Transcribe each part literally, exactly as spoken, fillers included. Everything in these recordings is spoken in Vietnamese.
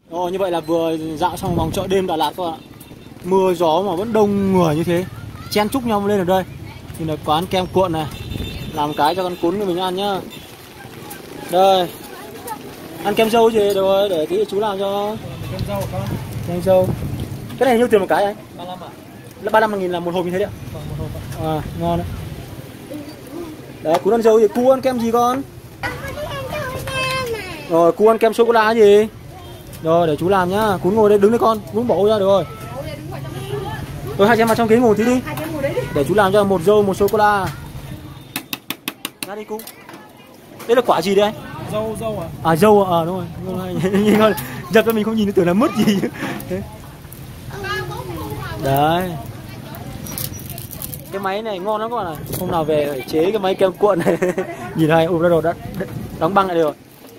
Ồ, như vậy là vừa dạo xong vòng chợ đêm Đà Lạt các bạn ạ. Mưa gió mà vẫn đông người như thế, chen chúc nhau lên ở đây. Thì là quán kem cuộn này, làm cái cho con cún của mình ăn nhá. Đây, ăn kem dâu gì rồi, để tí chú làm cho. Kem dâu con. Kem dâu. Cái này nhiêu tiền một cái anh? ba mươi lăm ạ. Là ba mươi lăm nghìn là một hộp như thế đấy ạ? Vâng, một hộp ạ. À, ngon đấy. Đấy, cún ăn dâu gì? Cu ăn kem gì con? Rồi, cu ăn kem sô cô la gì? Rồi, để chú làm nhá. Cún ngồi đây, đứng đây con. Cún bỏ ra được rồi. Rồi, hai chị em vào trong ghế ngồi tí đi. Để chú làm cho một dâu, một sô cô la. Ra đi cu. Đây là quả gì đây anh? Dâu, dâu à? À, dâu à, à đúng rồi. Nhìn con, giật ra mình không nhìn tưởng là mứt gì. Đấy. Cái máy này ngon lắm các bạn ạ. Hôm nào về phải chế cái máy kem cuộn này. Nhìn này, ôm ra rồi, đã đóng băng lại được rồi.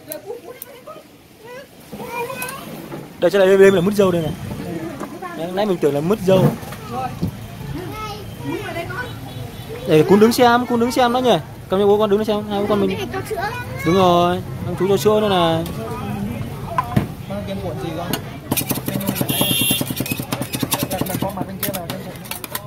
Đây, trên này bên là mứt dâu đây này. Đấy, nãy mình tưởng là mứt dâu. Để cún đứng xem, cún đứng xem đó nhỉ. Cầm cho bố con đứng xem, hai bố con mình. Đúng rồi, thằng chú cho sữa nữa này. Mang kem cuộn gì con? Đặt đặt con mặt bên kia là kem cuộn.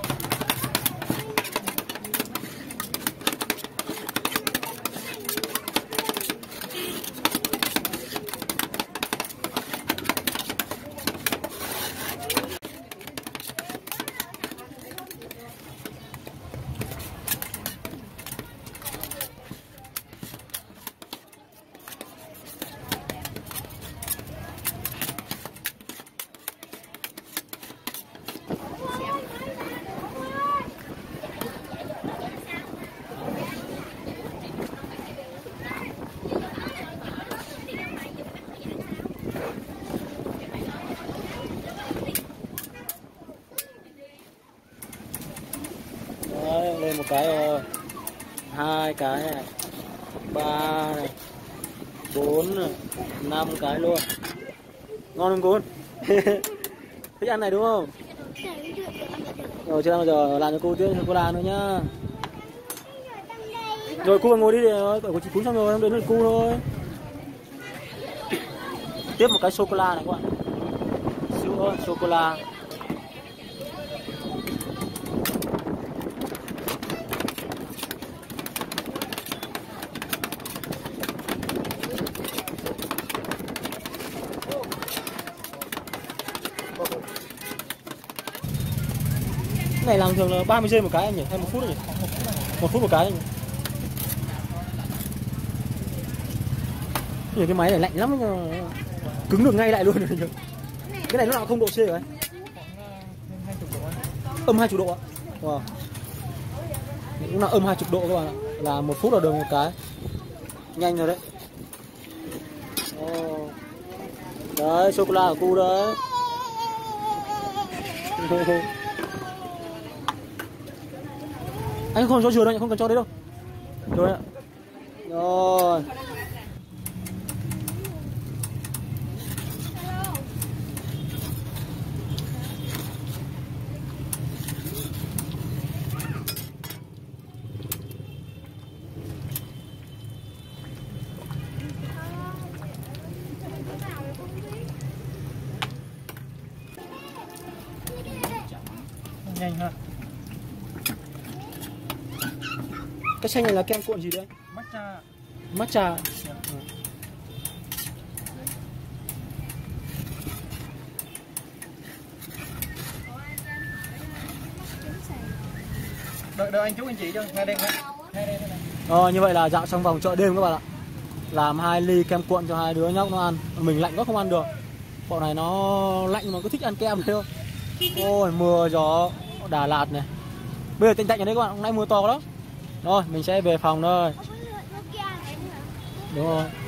Đấy, lên một cái rồi. Hai cái này. Ba này. Bốn này. Năm cái luôn. Ngon không cún? Thích ăn này đúng không? Rồi chưa ăn bao giờ, làm cho cô tiếp cho cô làm nữa nhá. Rồi cô ngồi đi để của chị cún xong rồi, em đến lượt cô thôi. Tiếp một cái sô cô la này các bạn. Sữa sô cô la. Cái này làm thường là ba mươi giây một cái anh nhỉ? Hay một phút nhỉ? Một phút một cái anh nhỉ? Cái máy này lạnh lắm, cứng được ngay lại luôn. Cái này nó nào không độ C rồi anh? Âm hai mươi độ ạ. Wow. Lúc nào âm hai mươi độ các bạn ạ. Là một phút là được một cái. Nhanh rồi đấy. Oh. Đấy, sô cô la của cu đấy. Anh không cho dừa đâu, anh không cần cho đấy đâu. Rồi ạ. Rồi. Nhanh ha. Cái xanh này là kem cuộn gì đấy? Matcha. Matcha. Đợi đợi anh chú anh chị cho ngay đây ngay đây đây. Ờ, như vậy là dạo xong vòng chợ đêm các bạn ạ. Làm hai ly kem cuộn cho hai đứa nhóc nó ăn. Mình lạnh quá không ăn được. Bọn này nó lạnh mà cứ thích ăn kem thôi. Ôi, mưa gió Đà Lạt này. Bây giờ tạnh tạnh ở đây các bạn, hôm nay mưa to lắm. Rồi, mình sẽ về phòng thôi. Đúng rồi.